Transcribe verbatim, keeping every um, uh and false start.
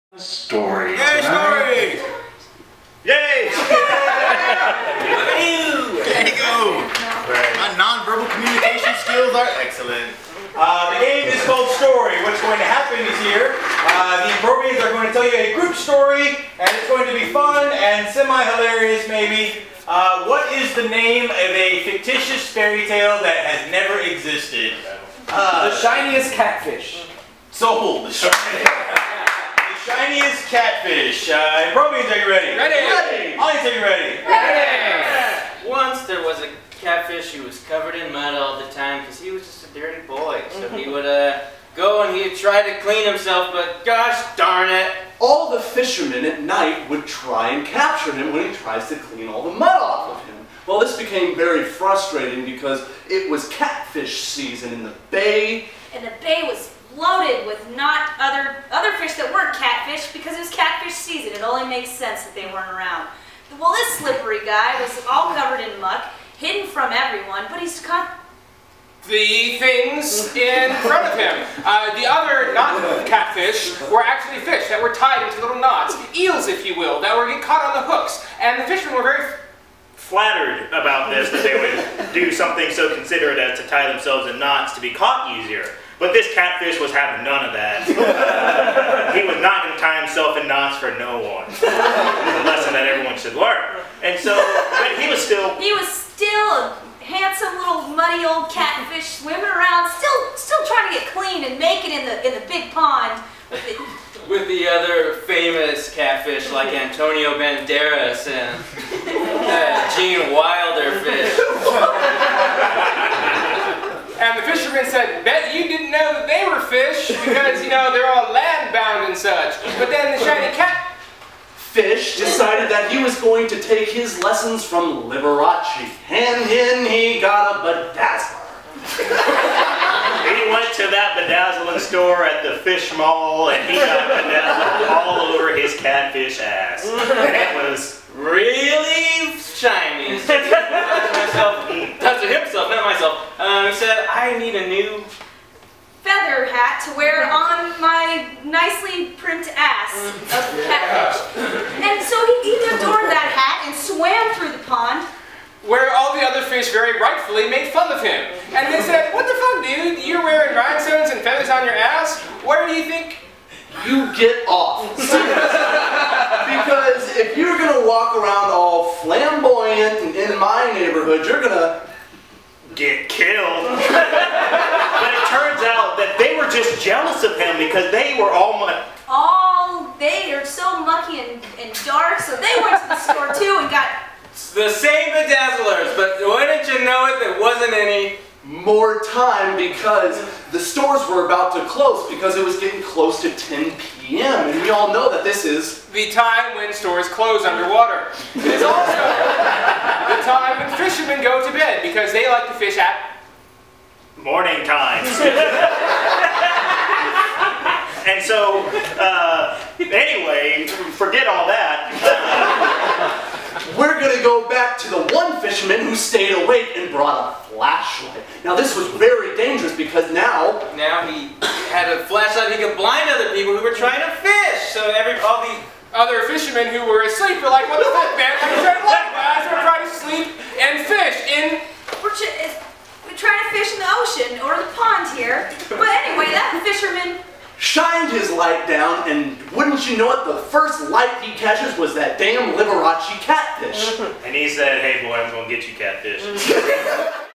Story. Yay, story! Yay! Look at you! There you go! My non-verbal communication skills are excellent. Uh, the game is called Story. What's going to happen is here, uh, the Improbians are going to tell you a group story, and it's going to be fun and semi-hilarious maybe. Uh, what is the name of a fictitious fairy tale that has never existed? Uh, The shiniest catfish. Sold. The shiniest, the shiniest catfish. Uh, Improbians, are you ready? Ready! Ready! Audience, are you ready? Ready! Once there was a catfish who was covered in mud all the time because he was just a dirty boy. So he would uh, go and he'd try to clean himself, but gosh darn it. All the fishermen at night would try and capture him when he tries to clean all the mud off of him. Well, this became very frustrating because it was catfish season in the bay. And the bay was loaded with not other other fish that weren't catfish because it was catfish season. It only makes sense that they weren't around. Well, this slippery guy was all covered in muck, hidden from everyone, but he's caught the things in front of him. Uh, the other not catfish were actually fish that were tied into little knots, eels if you will, that were getting caught on the hooks. And the fishermen were very flattered about this, that they would do something so considerate as to tie themselves in knots to be caught easier. But this catfish was having none of that. Uh, he was not going to tie himself in knots for no one. It's a lesson that everyone should learn. And so, but he was still... He was still a handsome little muddy old catfish swimming around, still still trying to get clean and make it in the in the big pond. With the other famous catfish like Antonio Banderas and uh, Gene Wilder fish. And the fisherman said, bet you didn't know that they were fish because, you know, they're all land-bound and such. But then the shiny catfish decided that he was going to take his lessons from Liberace. And in he got a bedazzler. He went to that bedazzling store at the fish mall and he got bedazzled all over his catfish ass. And it was really shiny. So he thought to myself, thought to himself, not myself. Um, he said, I need a new feather hat to wear on my nicely primped ass of catfish. And so he, he adorned that hat and swam through the pond. where all the other fish very rightfully made fun of him. And they said, what the fuck, dude? You're wearing rhinestones and feathers on your ass? Where do you think you get off? Because if you're going to walk around all flamboyant in my neighborhood, you're going to get killed. But it turns out that they were just jealous of him because they were all much. All, they are so mucky and, and dark, so they went to the store too and got the same bedazzlers, but wouldn't you know it, there wasn't any more time because the stores were about to close because it was getting close to ten p m and we all know that this is the time when stores close underwater. It is also the time when fishermen go to bed because they like to fish at morning times. And so, uh, anyway, forget all that. Uh, We're going to go back to the one fisherman who stayed awake and brought a flashlight. Now this was very dangerous because now... Now he had a flashlight he could blind other people who were trying to fish. So every, all the other fishermen who were asleep were like, what the fuck, man? I'm trying to blind guys. We're trying to sleep and fish in... We're, we're trying to fish in the ocean or the pond here. But anyway, that fisherman... shined his light down, and wouldn't you know it, the first light he catches was that damn Liberace catfish. And he said, hey boy, I'm gonna get you catfish.